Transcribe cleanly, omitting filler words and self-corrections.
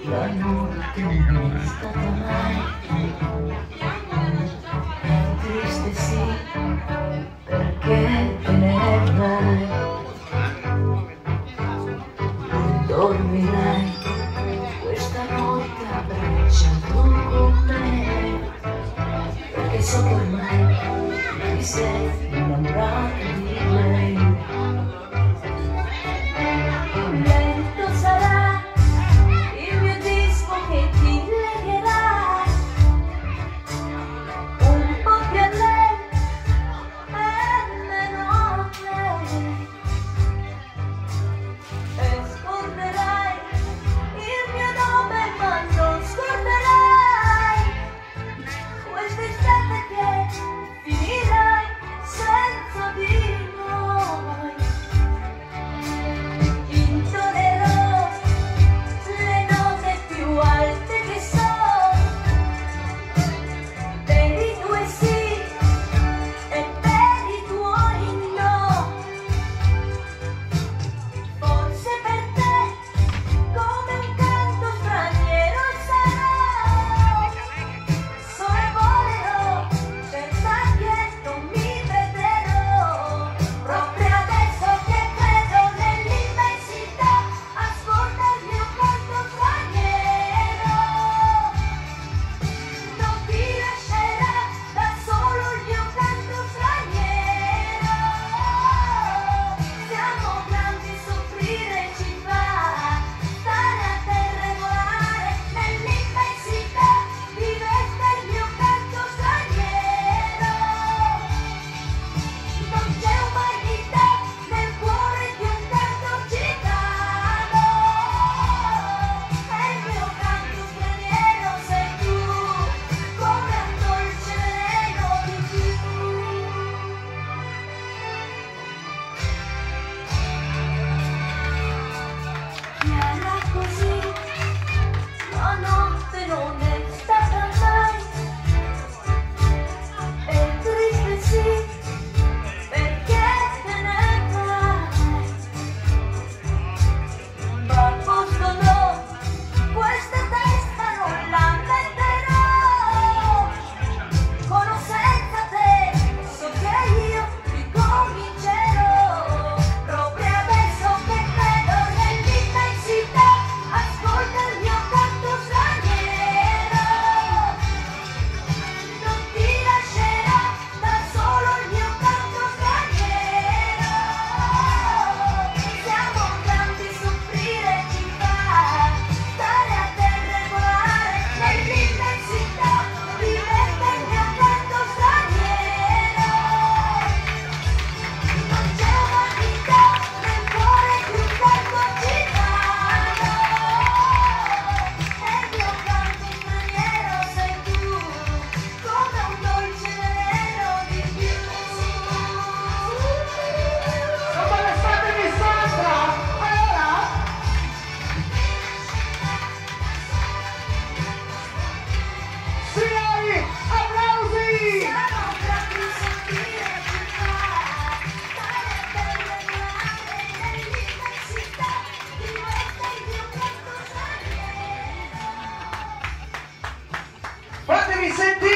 la notte non è stata mai triste, sì, perché te ne vai, dormirai questa notte abbracciato con me, perché so che ormai ti sei innamorata di lei. Lento sarà il mio disco che ti legherà un po' più a lei e meno a me, e scorderai il mio nome ma non scorderai quest'estate che finirai senza di noi. Intonerò le note più alte che so, per i tuoi sì e per i tuoi no. Forse per te come un canto straniero sarò, sorvolerò senza che non mi vedrò. Proprio adesso che credo nell'immensità, ascolta il mio canto straniero. Non ti lascerà da solo il mio canto straniero. Siamo grandi, soffrire ci fa, stare a terra e volare nell'immensità, diventa il mio canto straniero. Non c'è umanità nel cuore di un canto gitano, e il mio canto straniero sei tu, come un dolce veleno di più. Chiara così, la notte non è stata mai, è triste sì, perché te ne vai. Ma a posto no, questa testa non la metterò, con o senza te, so che io ricomincerò. Proprio adesso che credo nell'immensità, ascolta il mio canto straniero. Non ti lascerà da solo il mio canto straniero. Siamo grandi, soffrire ci fa, stare a terra e volare nell'immensità, diventa il mio canto straniero. Non c'è umanità nel cuore di un canto gitano, e il mio canto straniero sei tu, come un dolce veleno di più. Come l'estate di Sandra! Allora? Signori, applausi! Siamo grandi, soffrire ci fa, stare a terra e volare nell'immensità, diventa il mio canto straniero. Fatemi sentire!